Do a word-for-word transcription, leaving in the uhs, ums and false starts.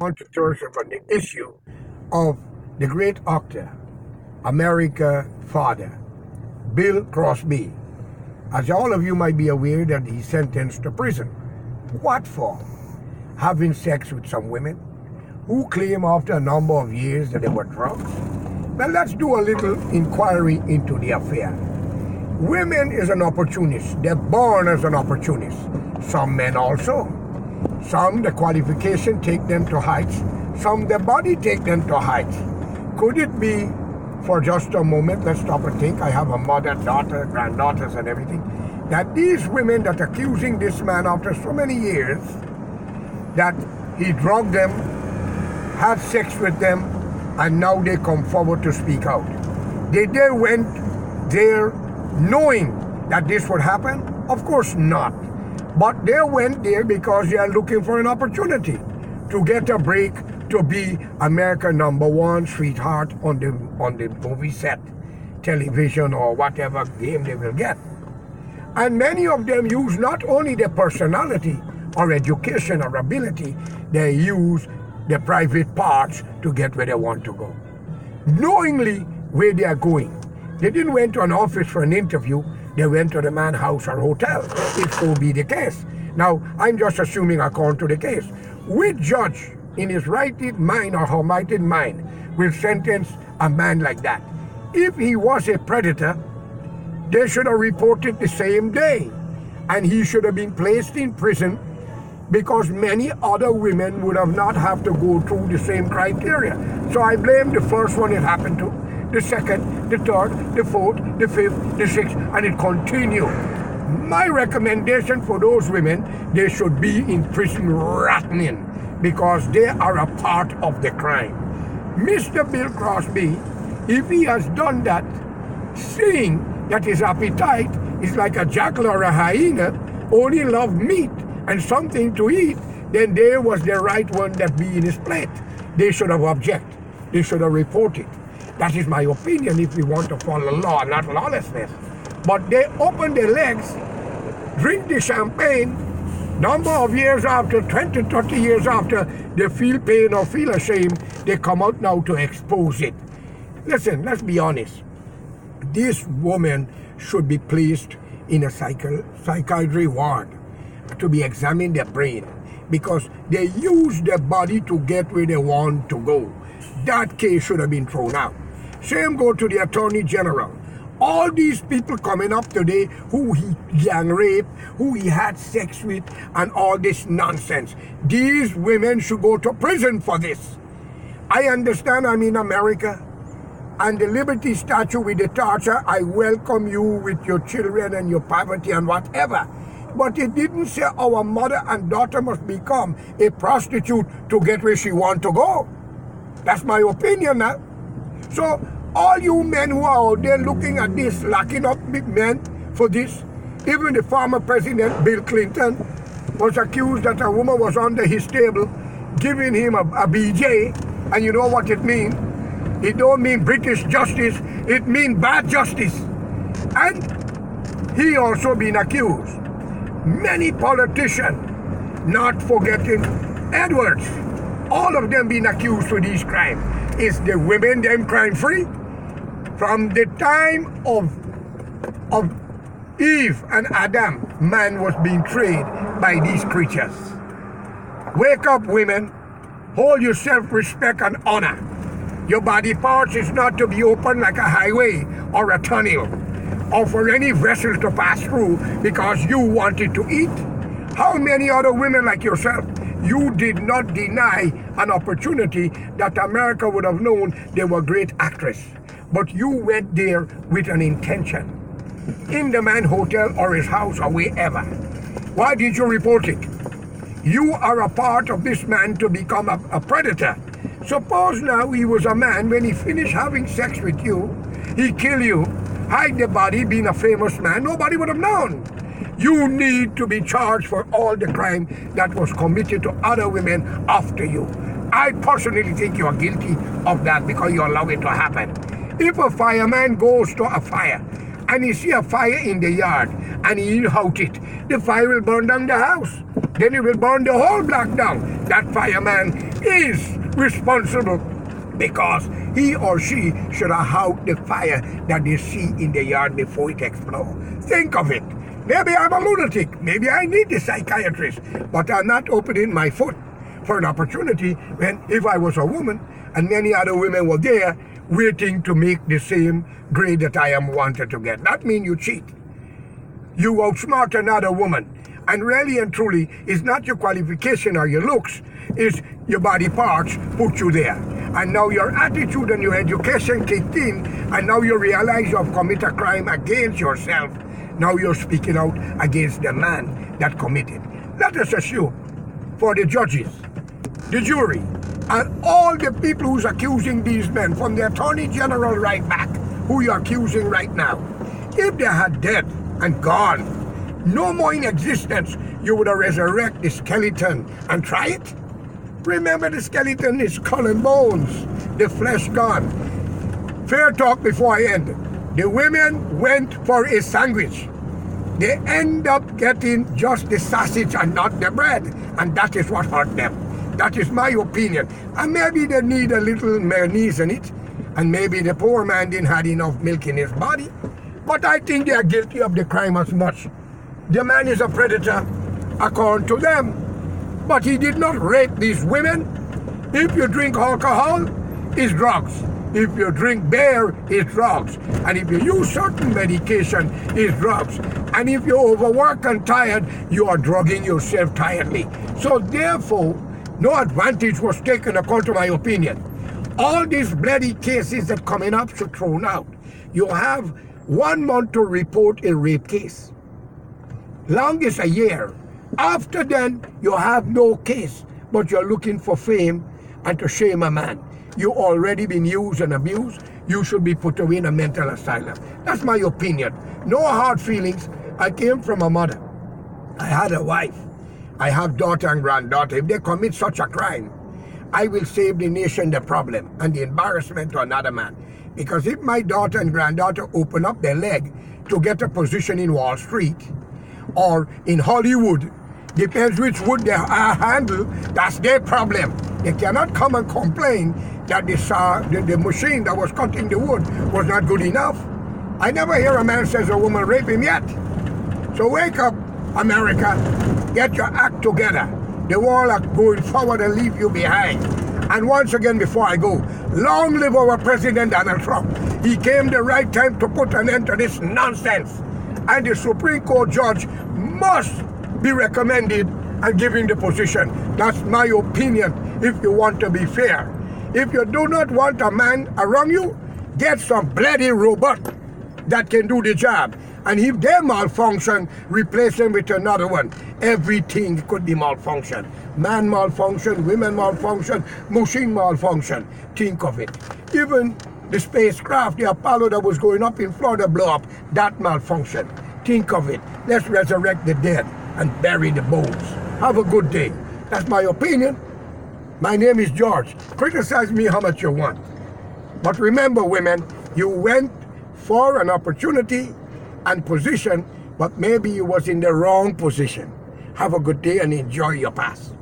want to touch upon the issue of the great actor, America father, Bill Crosby. As all of you might be aware that he's sentenced to prison. What for? Having sex with some women who claim after a number of years that they were drunk? Well, let's do a little inquiry into the affair. Women is an opportunist. They're born as an opportunist. Some men also. Some, the qualification take them to heights. Some, the body take them to heights. Could it be, for just a moment, let's stop and think, I have a mother, daughter, granddaughters and everything, that these women that are accusing this man after so many years, that he drugged them, had sex with them, and now they come forward to speak out. They, they went there knowing that this would happen? Of course not. But they went there because they are looking for an opportunity to get a break, to be America number one sweetheart on the on the movie set, television or whatever game they will get. And many of them use not only their personality or education or ability, they use their private parts to get where they want to go, knowingly where they are going. They didn't went to an office for an interview, they went to the man's house or hotel, if so be the case. Now, I'm just assuming according to the case. Which judge in his right mind or her mighty mind will sentence a man like that? If he was a predator, they should have reported the same day, and he should have been placed in prison, because many other women would have not have to go through the same criteria. So I blame the first one it happened to, the second, the third, the fourth, the fifth, the sixth, and it continued. My recommendation for those women, they should be in prison rotting, because they are a part of the crime. Mister Bill Crosby, if he has done that, seeing that his appetite is like a jackal or a hyena, only love meat and something to eat, then there was the right one that be in his plate. They should have objected. They should have reported. That is my opinion if we want to follow law, not lawlessness. But they open their legs, drink the champagne, number of years after, twenty, thirty years after, they feel pain or feel ashamed, they come out now to expose it. Listen, let's be honest. This woman should be placed in a psychi- psychiatry ward to be examined their brain, because they use their body to get where they want to go. That case should have been thrown out. Same go to the Attorney General. All these people coming up today who he gang raped, who he had sex with, and all this nonsense. These women should go to prison for this. I understand I'm in America, and the Liberty Statue with the torture, I welcome you with your children and your poverty and whatever. But it didn't say our mother and daughter must become a prostitute to get where she want to go. That's my opinion now. So all you men who are out there looking at this, locking up big men for this, even the former president, Bill Clinton, was accused that a woman was under his table giving him a, a B J, and you know what it means? It don't mean British justice, it means bad justice. And he also been accused. Many politicians, not forgetting Edwards, all of them being accused for these crimes. Is the women them crime free? From the time of, of Eve and Adam, man was being trained by these creatures. Wake up, women. Hold your self-respect and honor. Your body parts is not to be open like a highway or a tunnel, or for any vessel to pass through because you wanted to eat. How many other women like yourself, you did not deny an opportunity that America would have known they were great actress, but you went there with an intention, in the man hotel or his house or wherever. Why did you report it? You are a part of this man to become a, a predator. Suppose now he was a man, when he finished having sex with you, he kill you, hide the body, being a famous man, nobody would have known. You need to be charged for all the crime that was committed to other women after you. I personally think you are guilty of that because you allow it to happen. If a fireman goes to a fire and he see a fire in the yard and he out it, the fire will burn down the house. Then it will burn the whole block down. That fireman is responsible because he or she should have out the fire that they see in the yard before it explodes. Think of it. Maybe I'm a lunatic. Maybe I need the psychiatrist. But I'm not opening my foot for an opportunity when if I was a woman and many other women were there waiting to make the same grade that I am wanted to get. That means you cheat. You outsmart another woman. And really and truly, it's not your qualification or your looks, it's your body parts put you there. And now your attitude and your education kicked in, and now you realize you have committed a crime against yourself. Now you're speaking out against the man that committed. Let us assume for the judges, the jury, and all the people who's accusing these men, from the Attorney General right back, who you're accusing right now, if they had dead and gone, no more in existence, you would have resurrected the skeleton and try it. Remember, the skeleton is skull and bones, the flesh gone. Fair talk before I end. The women went for a sandwich. They end up getting just the sausage and not the bread, and that is what hurt them. That is my opinion. And maybe they need a little mayonnaise in it, and maybe the poor man didn't have enough milk in his body. But I think they are guilty of the crime as much. The man is a predator, according to them. But he did not rape these women. If you drink alcohol, it's drugs. If you drink beer, it's drugs. And if you use certain medication, it's drugs. And if you're overworked and tired, you are drugging yourself tiredly. So therefore, no advantage was taken according to my opinion. All these bloody cases that coming up should thrown out. You have one month to report a rape case. Longest a year. After then, you have no case, but you're looking for fame and to shame a man. You already been used and abused. You should be put away in a mental asylum. That's my opinion. No hard feelings. I came from a mother. I had a wife. I have daughter and granddaughter. If they commit such a crime, I will save the nation the problem and the embarrassment to another man. Because if my daughter and granddaughter open up their leg to get a position in Wall Street or in Hollywood, depends which wood they uh, handle, that's their problem. They cannot come and complain that this, uh, the, the machine that was cutting the wood was not good enough. I never hear a man says a woman raped him yet. So wake up, America. Get your act together. The world are going forward and leave you behind. And once again, before I go, long live our President Donald Trump. He came the right time to put an end to this nonsense. And the Supreme Court judge must be recommended and given the position. That's my opinion if you want to be fair. If you do not want a man around you, get some bloody robot that can do the job. And if they malfunction, replace them with another one. Everything could be malfunction. Man malfunction, women malfunction, machine malfunction. Think of it. Even the spacecraft, the Apollo that was going up in Florida blow up, that malfunction. Think of it. Let's resurrect the dead and bury the bones. Have a good day. That's my opinion. My name is George. Criticize me how much you want. But remember, women, you went for an opportunity and position, but maybe you was in the wrong position. Have a good day and enjoy your past.